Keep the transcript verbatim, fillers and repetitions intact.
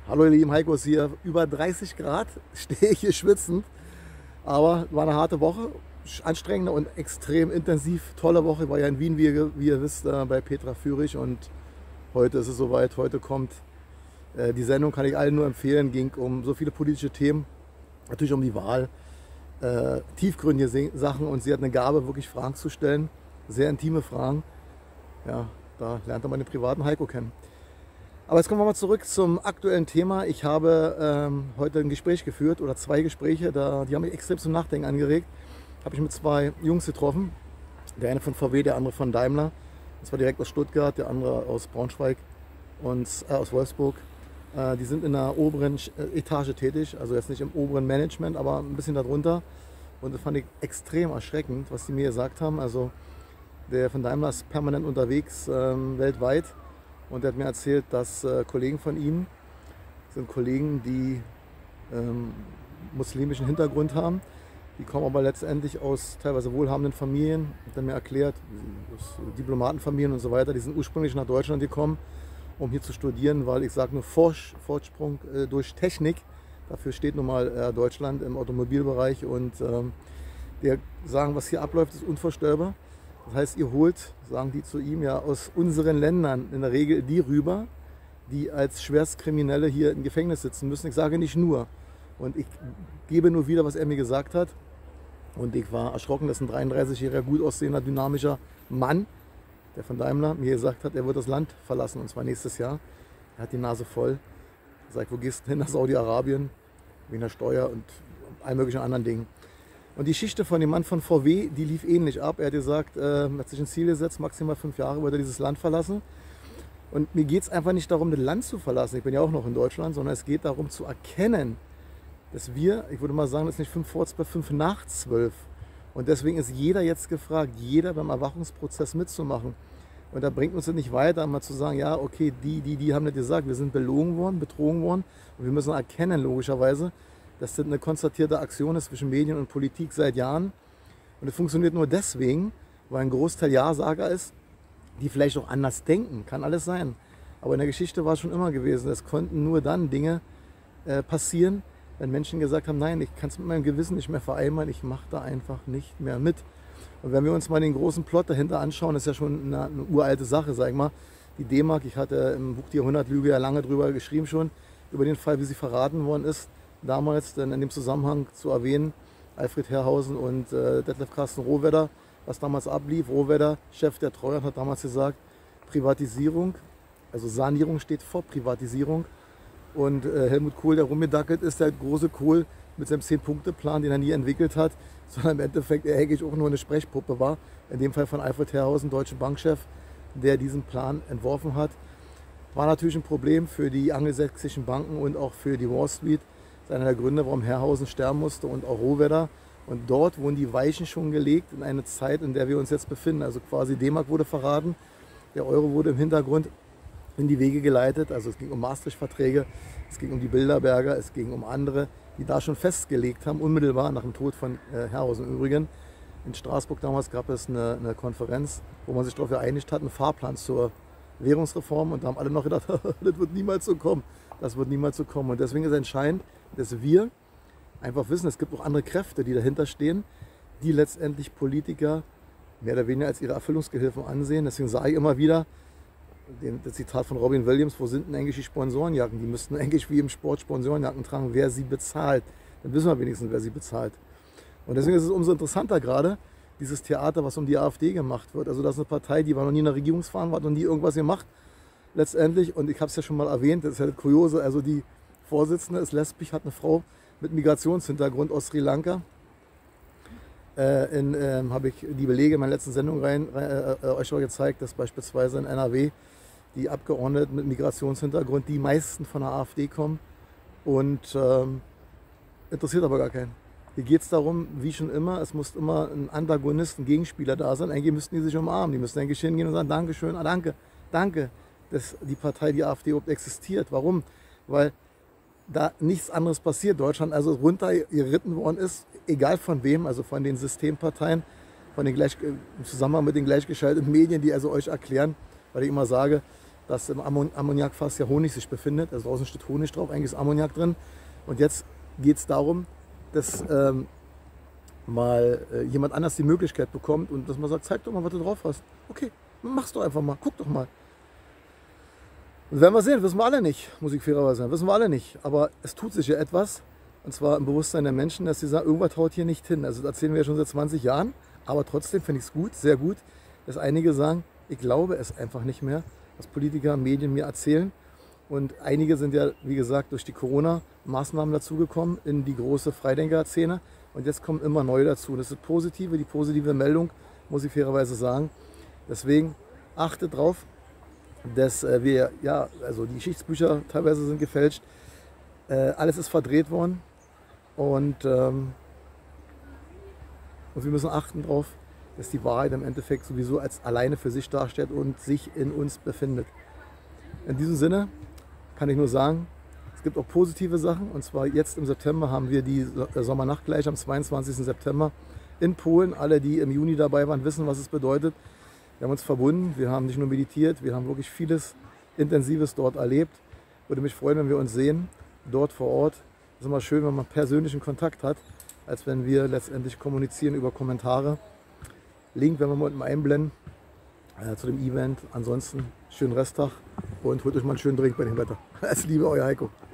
Hallo ihr lieben, Heiko ist hier. Über dreißig Grad stehe ich hier schwitzend. Aber war eine harte Woche, anstrengende und extrem intensiv. Tolle Woche. Ich war ja in Wien, wie ihr, wie ihr wisst, äh, bei Petra Fürich. Und heute ist es soweit. Heute kommt äh, die Sendung, kann ich allen nur empfehlen. Ging um so viele politische Themen. Natürlich um die Wahl. Äh, tiefgründige Se- Sachen. Und sie hat eine Gabe, wirklich Fragen zu stellen. Sehr intime Fragen. Ja, da lernt man den privaten Heiko kennen. Aber jetzt kommen wir mal zurück zum aktuellen Thema. Ich habe ähm, heute ein Gespräch geführt oder zwei Gespräche, da, die haben mich extrem zum Nachdenken angeregt. Habe ich mit zwei Jungs getroffen. Der eine von V W, der andere von Daimler. Das war direkt aus Stuttgart, der andere aus Braunschweig und äh, aus Wolfsburg. Äh, die sind in der oberen äh, Etage tätig, also jetzt nicht im oberen Management, aber ein bisschen darunter. Und das fand ich extrem erschreckend, was die mir gesagt haben. Also der von Daimler ist permanent unterwegs, ähm, weltweit. Und er hat mir erzählt, dass äh, Kollegen von ihm, sind Kollegen, die ähm, muslimischen Hintergrund haben, die kommen aber letztendlich aus teilweise wohlhabenden Familien, hat er mir erklärt, aus Diplomatenfamilien und so weiter, die sind ursprünglich nach Deutschland gekommen, um hier zu studieren, weil ich sage nur Forsch, Fortsprung äh, durch Technik, dafür steht nun mal äh, Deutschland im Automobilbereich und ähm, die sagen, was hier abläuft, ist unvorstellbar. Das heißt, ihr holt, sagen die zu ihm, ja aus unseren Ländern in der Regel die rüber, die als Schwerstkriminelle hier im Gefängnis sitzen müssen. Ich sage nicht nur. Und ich gebe nur wieder, was er mir gesagt hat. Und ich war erschrocken, dass ein dreiunddreißigjähriger, gut aussehender, dynamischer Mann, der von Daimler mir gesagt hat, er wird das Land verlassen, und zwar nächstes Jahr. Er hat die Nase voll. Er sagt, wo gehst du hin? Nach Saudi-Arabien, wegen der Steuer und all möglichen anderen Dingen. Und die Geschichte von dem Mann von V W, die lief ähnlich ab. Er hat gesagt, äh, er hat sich ein Ziel gesetzt, maximal fünf Jahre wird er dieses Land verlassen. Und mir geht es einfach nicht darum, das Land zu verlassen, ich bin ja auch noch in Deutschland, sondern es geht darum zu erkennen, dass wir, ich würde mal sagen, das ist nicht fünf vor zwölf, fünf nach zwölf. Und deswegen ist jeder jetzt gefragt, jeder beim Erwachungsprozess mitzumachen. Und da bringt uns das nicht weiter, mal zu sagen, ja, okay, die, die, die haben das gesagt, wir sind belogen worden, betrogen worden. Und wir müssen erkennen, logischerweise, dass das eine konstatierte Aktion ist zwischen Medien und Politik seit Jahren. Und es funktioniert nur deswegen, weil ein Großteil Ja-Sager ist, die vielleicht auch anders denken. Kann alles sein. Aber in der Geschichte war es schon immer gewesen. Es konnten nur dann Dinge äh, passieren, wenn Menschen gesagt haben, nein, ich kann es mit meinem Gewissen nicht mehr vereinbaren, ich mache da einfach nicht mehr mit. Und wenn wir uns mal den großen Plot dahinter anschauen, ist ja schon eine, eine uralte Sache, sag ich mal. Die D-Mark, ich hatte im Buch Die Jahrhundertlüge ja lange drüber geschrieben schon, über den Fall, wie sie verraten worden ist. Damals dann in dem Zusammenhang zu erwähnen, Alfred Herrhausen und äh, Detlef Carsten Rohwedder, was damals ablief. Rohwedder, Chef der Treuhand, hat damals gesagt, Privatisierung, also Sanierung steht vor Privatisierung. Und äh, Helmut Kohl, der rumgedackelt ist, der große Kohl mit seinem zehn-Punkte-Plan, den er nie entwickelt hat, sondern im Endeffekt er eigentlich auch nur eine Sprechpuppe war. In dem Fall von Alfred Herrhausen, deutschen Bankchef, der diesen Plan entworfen hat. War natürlich ein Problem für die angelsächsischen Banken und auch für die Wall Street. Das ist einer der Gründe, warum Herrhausen sterben musste und auch Rohwedder. Und dort wurden die Weichen schon gelegt in eine Zeit, in der wir uns jetzt befinden. Also quasi D-Mark wurde verraten, der Euro wurde im Hintergrund in die Wege geleitet. Also es ging um Maastricht-Verträge, es ging um die Bilderberger, es ging um andere, die da schon festgelegt haben, unmittelbar nach dem Tod von äh, Herrhausen im Übrigen. In Straßburg damals gab es eine, eine Konferenz, wo man sich darauf geeinigt hat, einen Fahrplan zur Währungsreform. Und da haben alle noch gedacht, das wird niemals so kommen. Das wird niemals so kommen. Und deswegen ist entscheidend, dass wir einfach wissen, es gibt auch andere Kräfte, die dahinter stehen, die letztendlich Politiker mehr oder weniger als ihre Erfüllungsgehilfen ansehen. Deswegen sage ich immer wieder, den, das Zitat von Robin Williams, wo sind denn eigentlich die Sponsorenjacken? Die müssten eigentlich wie im Sport Sponsorenjacken tragen, wer sie bezahlt. Dann wissen wir wenigstens, wer sie bezahlt. Und deswegen ist es umso interessanter gerade, dieses Theater, was um die AfD gemacht wird. Also das ist eine Partei, die war noch nie in der Regierungsverantwortung, hat noch nie irgendwas gemacht letztendlich. Und ich habe es ja schon mal erwähnt, das ist ja das Kuriose, also die Vorsitzende ist lesbisch, hat eine Frau mit Migrationshintergrund aus Sri Lanka. Äh, in, äh, habe ich die Belege in meiner letzten Sendung rein, äh, äh, euch schon gezeigt, dass beispielsweise in N R W die Abgeordneten mit Migrationshintergrund, die meisten von der AfD kommen, und ähm, interessiert aber gar keinen. Hier geht es darum, wie schon immer, es muss immer ein Antagonist, ein Gegenspieler da sein. Eigentlich müssten die sich umarmen, die müssten eigentlich hingehen und sagen, Dankeschön, ah, danke, danke, dass die Partei, die AfD überhaupt existiert. Warum? Weil da nichts anderes passiert. Deutschland also runtergeritten worden ist, egal von wem, also von den Systemparteien, von den gleich, im Zusammenhang mit den gleichgeschalteten Medien, die also euch erklären, weil ich immer sage, dass im Ammon Ammoniakfass ja Honig sich befindet. Also draußen steht Honig drauf, eigentlich ist Ammoniak drin. Und jetzt geht es darum, dass ähm, mal äh, jemand anders die Möglichkeit bekommt und dass man sagt, zeig doch mal, was du drauf hast. Okay, mach's doch einfach mal, guck doch mal. Und werden wir sehen, wissen wir alle nicht, muss ich fairerweise sagen, wissen wir alle nicht. Aber es tut sich ja etwas, und zwar im Bewusstsein der Menschen, dass sie sagen, irgendwas haut hier nicht hin. Also das erzählen wir ja schon seit zwanzig Jahren, aber trotzdem finde ich es gut, sehr gut, dass einige sagen, ich glaube es einfach nicht mehr, was Politiker, Medien mir erzählen. Und einige sind ja, wie gesagt, durch die Corona-Maßnahmen dazugekommen in die große Freidenker-Szene. Und jetzt kommen immer neue dazu. Das ist das Positive, die positive Meldung, muss ich fairerweise sagen. Deswegen achtet drauf, dass äh, wir, ja, also die Geschichtsbücher teilweise sind gefälscht. Äh, alles ist verdreht worden. Und, ähm, und wir müssen achten darauf, dass die Wahrheit im Endeffekt sowieso als alleine für sich darstellt und sich in uns befindet. In diesem Sinne kann ich nur sagen, es gibt auch positive Sachen. Und zwar jetzt im September haben wir die Sommernacht gleich am zweiundzwanzigsten September in Polen. Alle, die im Juni dabei waren, wissen, was es bedeutet. Wir haben uns verbunden, wir haben nicht nur meditiert, wir haben wirklich vieles Intensives dort erlebt. Würde mich freuen, wenn wir uns sehen, dort vor Ort. Es ist immer schön, wenn man persönlichen Kontakt hat, als wenn wir letztendlich kommunizieren über Kommentare. Link werden wir mal unten einblenden äh, zu dem Event. Ansonsten schönen Resttag und holt euch mal einen schönen Drink bei dem Wetter. Alles Liebe, euer Heiko.